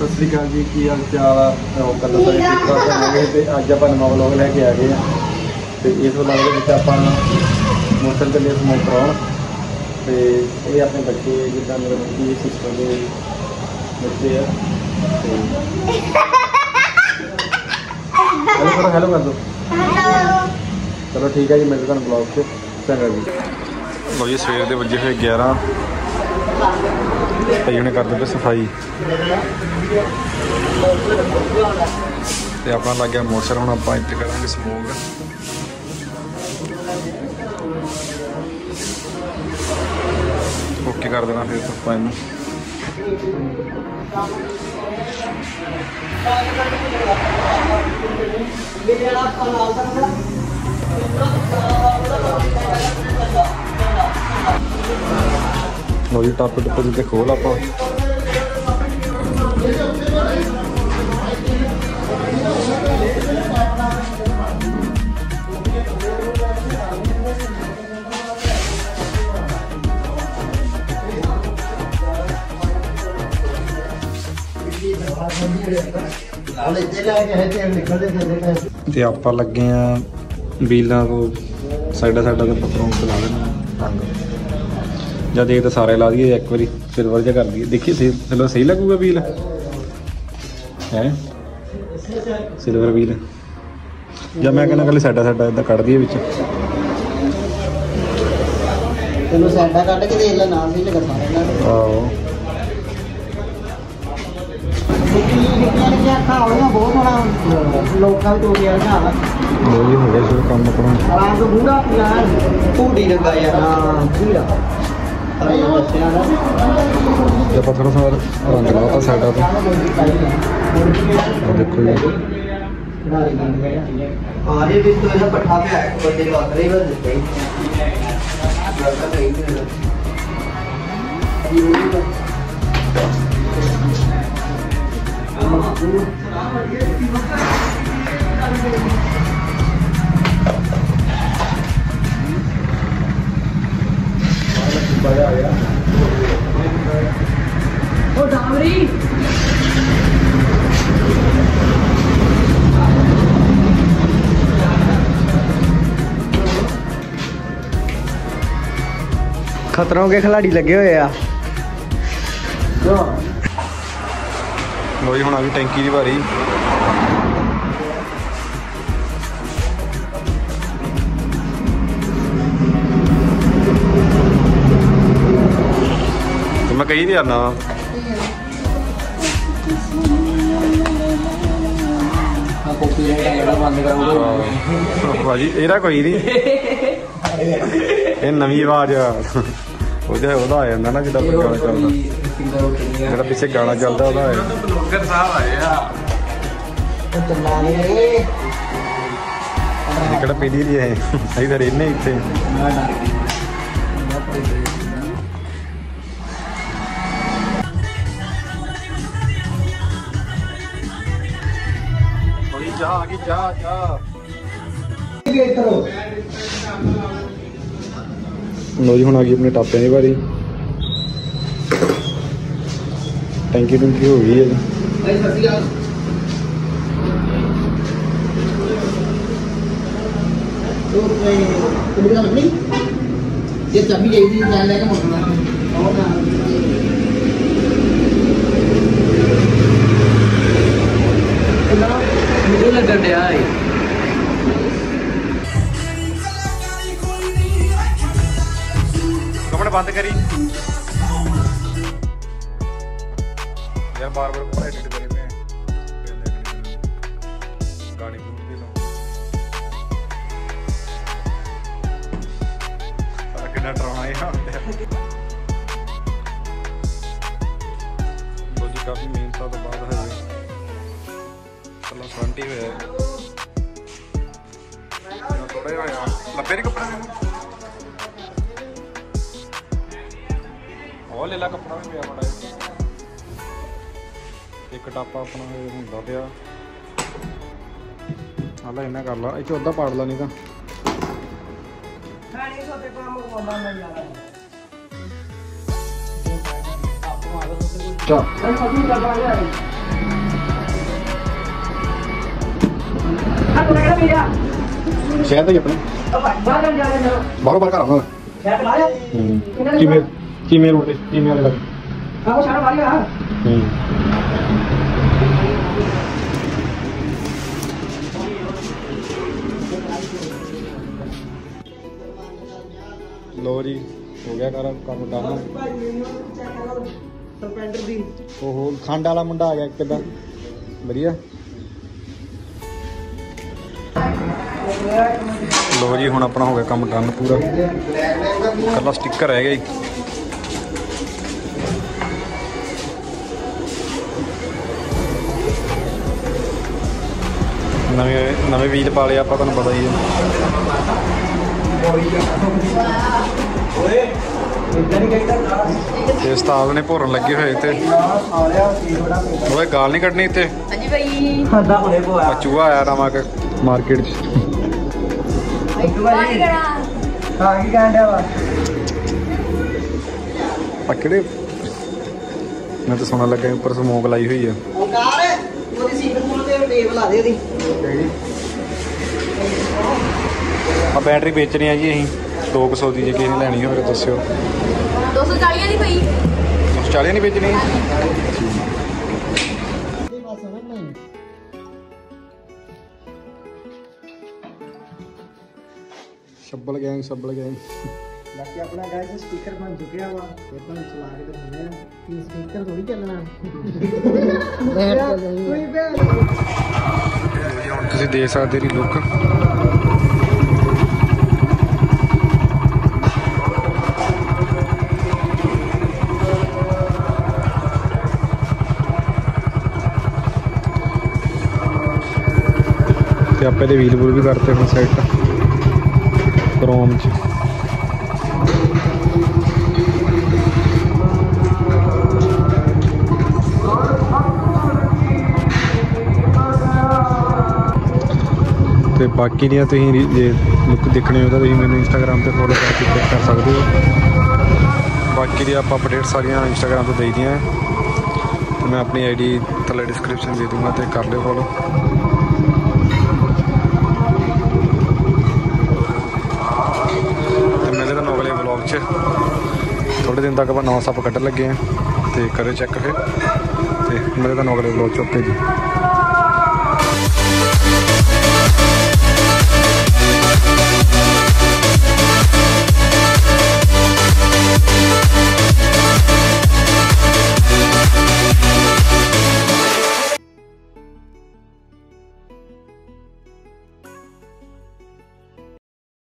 सत श्री अकाल जी, की हाल चाल आ? कल सारे ठीक ठाक होंगे। तो अज आप नवा व्लॉग लैके आ गए हैं। तो इस व्लॉग के आप मोटर चले स्मोक कराउन। तो ये अपने बच्चे जिदा मेरे बच्ची सिस्टर के बच्चे है। हेलो थोड़ा हेलो कर दो। चलो ठीक है जी, मिलते हैं ब्लॉग से। चंगा जी। लो जी, सवेर के बजे हुए 11। भाई उन्हें करते पे सफाई। तो अपना लग गया मोटरसाइकिल। हम आप इतने करेंगे स्मोक। ओके कर देना फिर तो इन लो जी, टप टुप जिते खोल आप आप लगे हैं बीलों को साइडा साइडा तो पत्रों को ला देना रंग। जब एक तो सारे ला दिए, एक बार सिल्वर जहा कर दिए। देखिए सिल्वर सही लगूगा बील है सिल्वर बील। जब मैं कहना कल साइडा साइडा इदा कट दिए बिच थोड़ा सा रंग लाता साइडा तो देखो खतरों के खिलाड़ी लगे हुए आ। लो जी, हुण आ गई टैंकी की बारी। तो मैं कही नहीं आना भाजी, एरा कोई नहीं। ये नवी आवाज आ जाता ना, जिदा गाना चलता, जो पिछे गाना चलता कि पीली नहीं है अभी तो रहने इतने। जा आगे जा जा। लो जी, हुण आ गई अपने टापे की बारी। टैंकी टूंकी हो गई है कपड़े बंद करी यार, बार बार कपड़ा एडिट करे पे गाड़ी दूर दे लो। सारा कितना ड्रामा है यहाँ पे। तो जी काफी मेहनत तो बाद है चलो 20 है थोड़ा लपे कपड़ा और ले ला कपड़ा भी पिया बड़ा। एक टापा अपना होंदा पिया हाल इन्ना कर ला, इत्थे अद्धा पाड़ ला नहीं तो ਸ਼ਹਿਰ ਦਾ ਹੀ ਆਪਣੇ ਬਾਹਰੋਂ ਬਾਹਰ ਘਰ ਆਉਣਾ ਕਿਵੇਂ ਰੋਡ ਤੇ ਕਿਵੇਂ ਵਾਲੇ ਲੱਗ ਲੋ ਜੀ ਹੋ ਗਿਆ ਕੰਮ ਡਨ ਸਰਪੈਂਡਰ ਦੀ ਉਹ ਖੰਡ ਵਾਲਾ ਮੁੰਡਾ ਆ ਗਿਆ ਕਿੱਦਾਂ ਵਧੀਆ ਲੋ ਜੀ ਹੁਣ ਆਪਣਾ ਹੋ ਗਿਆ ਕੰਮ ਡਨ ਪੂਰਾ ਕੱਲਾ ਸਟicker ਰਹਿ ਗਿਆ ਜੀ ਨਵੇਂ ਵੀਲ ਪਾ ਲਏ ਆਪਾਂ ਤੁਹਾਨੂੰ ਪਤਾ ਹੀ ਹੈ ਤੇ ਉਸਤਾਦ ਨੇ ਭੋਰਨ ਲੱਗੇ ਹੋਏ ਤੇ ਉਹ ਗਾਲ ਨਹੀਂ ਕੱਢਣੀ ਇੱਥੇ ਹਾਂਜੀ ਭਾਈ ਚੂਹਾ ਆਇਆ ਨਵਾਂ ਮਾਰਕੀਟ 'ਚ ਕਿਹੜੇ ਮੈਂ ਤਾਂ ਸੋਨਾ ਲੱਗਾ ਉੱਪਰ ਸਮੋਕ ਲਾਈ ਹੋਈ ਆ ਆ ਬੈਟਰੀ ਵੇਚਣੀ ਆ ਜੀ ਅਸੀਂ 200 ਦੀ ਜੇ ਕਿਸੇ ਨੇ ਲੈਣੀ ਹੋਵੇ ਦੱਸਿਓ 240 ਦੀ ਪਈ 240 ਨਹੀਂ ਵੇਚਣੀ ਸ਼ੱਬਲ ਗੈਂਗ ਬਾਕੀ ਆਪਣਾ ਗਾਇਸ ਸਪੀਕਰ ਬਣ ਚੁੱਕਿਆ ਵਾ ਇਹ ਤਾਂ ਚਲਾ ਕੇ ਦਿਖਾਉਂਦੇ ਆ ਕਿ ਸਪੀਕਰ ਥੋੜੀ ਚੱਲਣਾ ਕੋਈ ਬੈਠ ਹੁਣ ਤੁਸੀਂ ਦੇਖ ਸਕਦੇ ਦੀ ਲੁੱਕ ਤੇ ਆਪੇ ਦੇ ਵੀਲ ਵੀ ਕਰਤੇ ਹੁਣ ਸੈੱਟ ਕ੍ਰੋਮ 'ਚ ਤੇ ਬਾਕੀ ਦੀਆਂ ਤੁਸੀਂ ਜੇ ਲੁੱਕ ਦੇਖਣੀ ਹੋ ਤਾਂ ਤੁਸੀਂ ਮੈਨੂੰ ਇੰਸਟਾਗ੍ਰਾਮ ਤੇ ਫੋਲੋ ਕਰਕੇ ਚੈੱਕ ਕਰ ਸਕਦੇ ਹੋ ਬਾਕੀ ਦੀ ਆਪਾਂ ਅਪਡੇਟ ਸਾਰੀਆਂ ਇੰਸਟਾਗ੍ਰਾਮ ਤੇ ਦੇਈਆਂ ਤੇ ਮੈਂ ਆਪਣੀ ਆਈਡੀ ਥੱਲੇ ਡਿਸਕ੍ਰਿਪਸ਼ਨ ਦੇ ਦੂੰਗਾ ਤੇ ਕਰ ਲਿਓ ਫੋਲੋ ਅਗਲੇ ਵਲੌਗ 'ਚ ਥੋੜੇ ਦਿਨ ਤੱਕ ਆਪਾਂ ਨਵਾਂ ਸੱਪ ਕੱਢਣ ਲੱਗੇ ਹਾਂ ਤੇ ਕਰਿਓ ਚੈੱਕ ਫਿਰ ਤੇ ਮਿਲਦੇ ਤੁਹਾਨੂੰ ਅਗਲੇ ਵਲੌਗ 'ਚ ਓਕੇ ਜੀ।